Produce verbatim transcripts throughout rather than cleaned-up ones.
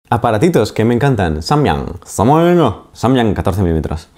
Aparatitos que me encantan. Samyang. Samyang catorce milímetros.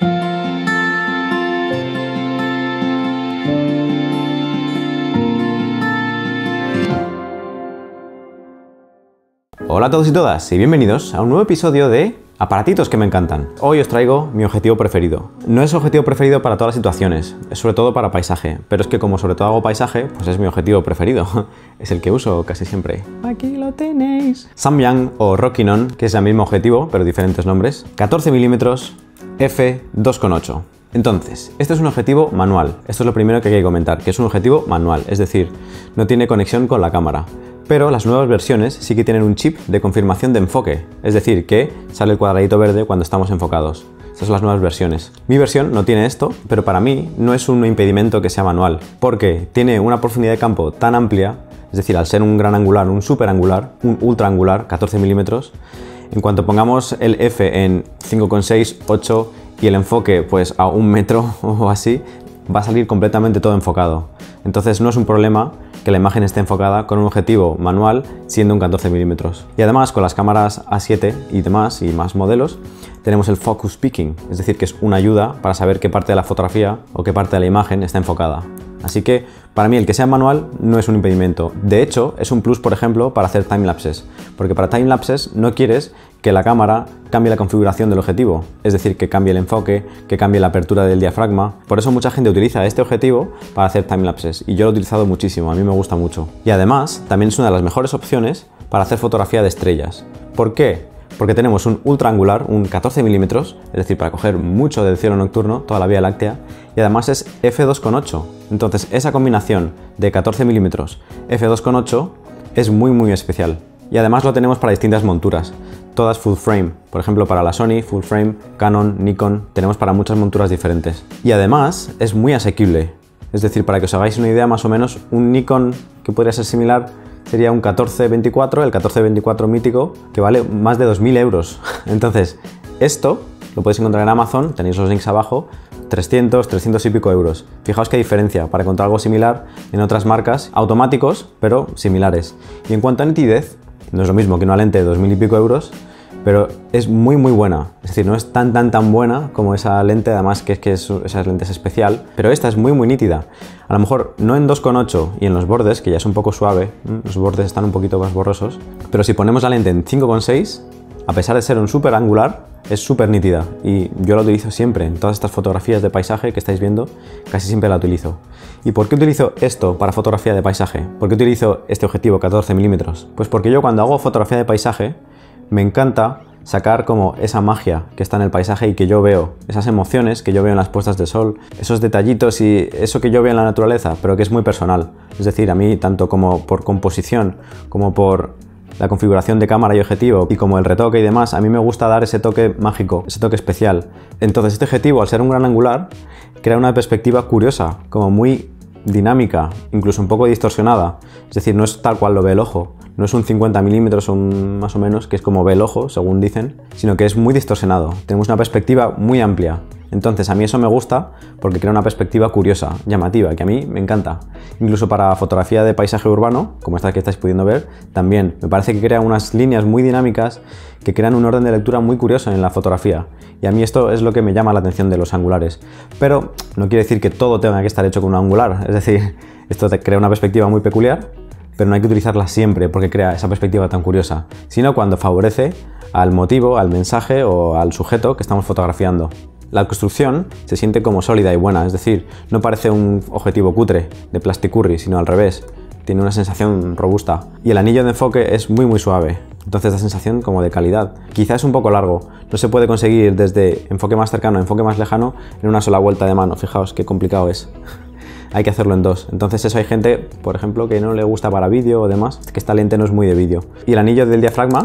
Hola a todos y todas y bienvenidos a un nuevo episodio de Aparatitos que me encantan. Hoy os traigo mi objetivo preferido. No es objetivo preferido para todas las situaciones, es sobre todo para paisaje, pero es que como sobre todo hago paisaje, pues es mi objetivo preferido. Es el que uso casi siempre. Aquí lo tenéis. Samyang o Rokinon, que es el mismo objetivo, pero diferentes nombres. catorce milímetros, efe dos coma ocho. Entonces, este es un objetivo manual. Esto es lo primero que hay que comentar, que es un objetivo manual, es decir, no tiene conexión con la cámara. Pero las nuevas versiones sí que tienen un chip de confirmación de enfoque, es decir, que sale el cuadradito verde cuando estamos enfocados. Estas son las nuevas versiones. Mi versión no tiene esto, pero para mí no es un impedimento que sea manual, porque tiene una profundidad de campo tan amplia, es decir, al ser un gran angular, un super angular, un ultra angular, catorce milímetros, en cuanto pongamos el F en cinco coma seis, ocho y el enfoque pues a un metro o así, va a salir completamente todo enfocado. Entonces no es un problema que la imagen esté enfocada con un objetivo manual siendo un catorce milímetros. Y además con las cámaras A siete y demás y más modelos tenemos el focus picking, es decir, que es una ayuda para saber qué parte de la fotografía o qué parte de la imagen está enfocada. Así que para mí el que sea manual no es un impedimento. De hecho, es un plus, por ejemplo, para hacer timelapses, porque para timelapses no quieres que la cámara cambie la configuración del objetivo, es decir, que cambie el enfoque, que cambie la apertura del diafragma. Por eso mucha gente utiliza este objetivo para hacer timelapses y yo lo he utilizado muchísimo, a mí me gusta mucho. Y además, también es una de las mejores opciones para hacer fotografía de estrellas. ¿Por qué? Porque tenemos un ultra angular, un catorce milímetros, es decir, para coger mucho del cielo nocturno, toda la Vía Láctea, y además es efe dos coma ocho. Entonces, esa combinación de catorce milímetros, efe dos coma ocho, es muy muy especial. Y además lo tenemos para distintas monturas, todas full frame. Por ejemplo, para la Sony, full frame, Canon, Nikon, tenemos para muchas monturas diferentes. Y además es muy asequible. Es decir, para que os hagáis una idea más o menos, un Nikon que podría ser similar sería un catorce veinticuatro, el catorce veinticuatro mítico, que vale más de dos mil euros. Entonces, esto lo podéis encontrar en Amazon, tenéis los links abajo, trescientos, trescientos y pico euros. Fijaos qué diferencia para encontrar algo similar en otras marcas, automáticos, pero similares. Y en cuanto a nitidez, no es lo mismo que una lente de dos mil y pico euros, pero es muy muy buena. Es decir, no es tan tan tan buena como esa lente, además que es que es, esa lente es especial, pero esta es muy muy nítida. A lo mejor no en dos coma ocho y en los bordes, que ya es un poco suave, los bordes están un poquito más borrosos, pero si ponemos la lente en cinco coma seis, a pesar de ser un súper angular, es súper nítida y yo la utilizo siempre. En todas estas fotografías de paisaje que estáis viendo, casi siempre la utilizo. ¿Y por qué utilizo esto para fotografía de paisaje? ¿Por qué utilizo este objetivo catorce milímetros? Pues porque yo cuando hago fotografía de paisaje me encanta sacar como esa magia que está en el paisaje y que yo veo, esas emociones que yo veo en las puestas de sol, esos detallitos y eso que yo veo en la naturaleza, pero que es muy personal. Es decir, a mí tanto como por composición como por la configuración de cámara y objetivo y como el retoque y demás, a mí me gusta dar ese toque mágico, ese toque especial. Entonces este objetivo, al ser un gran angular, crea una perspectiva curiosa, como muy dinámica, incluso un poco distorsionada. Es decir, no es tal cual lo ve el ojo, no es un cincuenta milímetros o un, más o menos, que es como ve el ojo, según dicen, sino que es muy distorsionado. Tenemos una perspectiva muy amplia. Entonces a mí eso me gusta porque crea una perspectiva curiosa, llamativa, que a mí me encanta. Incluso para fotografía de paisaje urbano, como esta que estáis pudiendo ver, también me parece que crea unas líneas muy dinámicas que crean un orden de lectura muy curioso en la fotografía. Y a mí esto es lo que me llama la atención de los angulares. Pero no quiere decir que todo tenga que estar hecho con un angular, es decir, esto te crea una perspectiva muy peculiar, pero no hay que utilizarla siempre porque crea esa perspectiva tan curiosa, sino cuando favorece al motivo, al mensaje o al sujeto que estamos fotografiando. La construcción se siente como sólida y buena, es decir, no parece un objetivo cutre de plasticurri, sino al revés, tiene una sensación robusta. Y el anillo de enfoque es muy muy suave, entonces da sensación como de calidad. Quizá es un poco largo, no se puede conseguir desde enfoque más cercano a enfoque más lejano en una sola vuelta de mano, fijaos qué complicado es. Hay que hacerlo en dos, entonces eso hay gente, por ejemplo, que no le gusta para vídeo o demás, que esta lente no es muy de vídeo. Y el anillo del diafragma,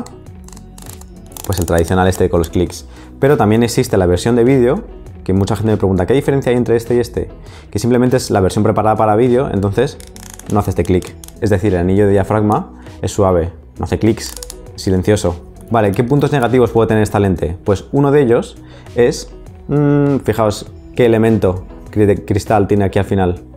pues el tradicional este con los clics. Pero también existe la versión de vídeo, que mucha gente me pregunta ¿qué diferencia hay entre este y este? Que simplemente es la versión preparada para vídeo, entonces no hace este clic. Es decir, el anillo de diafragma es suave, no hace clics, silencioso. Vale, ¿qué puntos negativos puede tener esta lente? Pues uno de ellos es, mmm, fijaos qué elemento de cristal tiene aquí al final.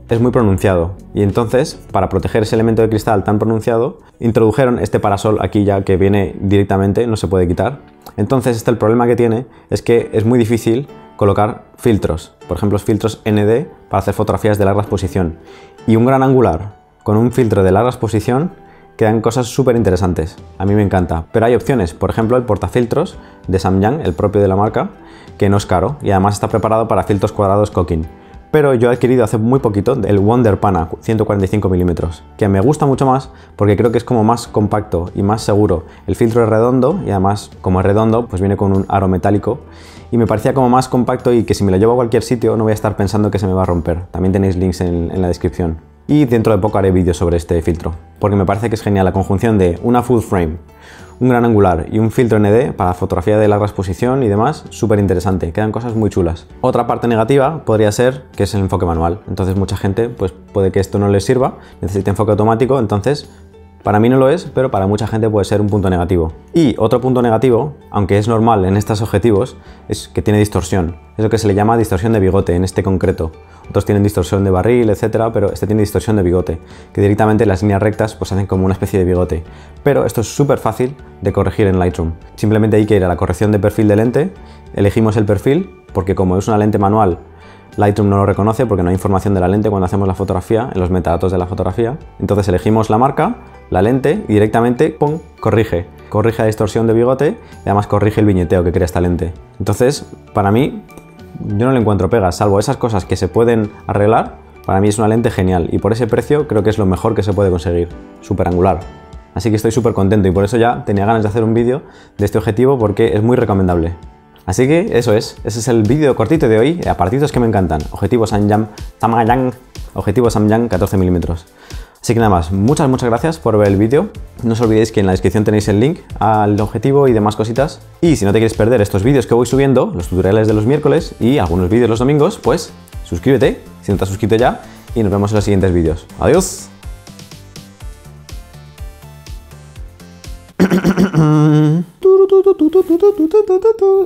es muy pronunciado y entonces, para proteger ese elemento de cristal tan pronunciado, introdujeron este parasol aquí ya que viene directamente, no se puede quitar. Entonces este el problema que tiene es que es muy difícil colocar filtros, por ejemplo filtros N D para hacer fotografías de larga exposición, y un gran angular con un filtro de larga exposición quedan cosas súper interesantes. A mí me encanta, pero hay opciones, por ejemplo el portafiltros de Samyang, el propio de la marca, que no es caro y además está preparado para filtros cuadrados Cooking. Pero yo he adquirido hace muy poquito el Wonder Pana ciento cuarenta y cinco milímetros, que me gusta mucho más porque creo que es como más compacto y más seguro. El filtro es redondo y además, como es redondo, pues viene con un aro metálico y me parecía como más compacto y que si me lo llevo a cualquier sitio no voy a estar pensando que se me va a romper. También tenéis links en, en la descripción. Y dentro de poco haré vídeos sobre este filtro, porque me parece que es genial la conjunción de una full frame, un gran angular y un filtro N D para fotografía de larga exposición y demás, súper interesante, quedan cosas muy chulas. Otra parte negativa podría ser que es el enfoque manual, entonces mucha gente pues puede que esto no les sirva, necesite enfoque automático, entonces para mí no lo es, pero para mucha gente puede ser un punto negativo. Y otro punto negativo, aunque es normal en estos objetivos, es que tiene distorsión. Es lo que se le llama distorsión de bigote en este concreto. Otros tienen distorsión de barril, etcétera, pero este tiene distorsión de bigote, que directamente las líneas rectas pues hacen como una especie de bigote. Pero esto es súper fácil de corregir en Lightroom. Simplemente hay que ir a la corrección de perfil de lente, elegimos el perfil, porque como es una lente manual, Lightroom no lo reconoce porque no hay información de la lente cuando hacemos la fotografía, en los metadatos de la fotografía. Entonces elegimos la marca, la lente y directamente, ¡pum!, corrige. Corrige la distorsión de bigote y además corrige el viñeteo que crea esta lente. Entonces, para mí, yo no le encuentro pegas, salvo esas cosas que se pueden arreglar. Para mí es una lente genial y por ese precio creo que es lo mejor que se puede conseguir. Súper angular. Así que estoy súper contento y por eso ya tenía ganas de hacer un vídeo de este objetivo porque es muy recomendable. Así que eso es, ese es el vídeo cortito de hoy, aparatitos que me encantan. Objetivo Samyang, Samyang, objetivo Samyang catorce milímetros. Así que nada más, muchas muchas gracias por ver el vídeo. No os olvidéis que en la descripción tenéis el link al objetivo y demás cositas. Y si no te quieres perder estos vídeos que voy subiendo, los tutoriales de los miércoles y algunos vídeos los domingos, pues suscríbete si no te has suscrito ya y nos vemos en los siguientes vídeos. ¡Adiós!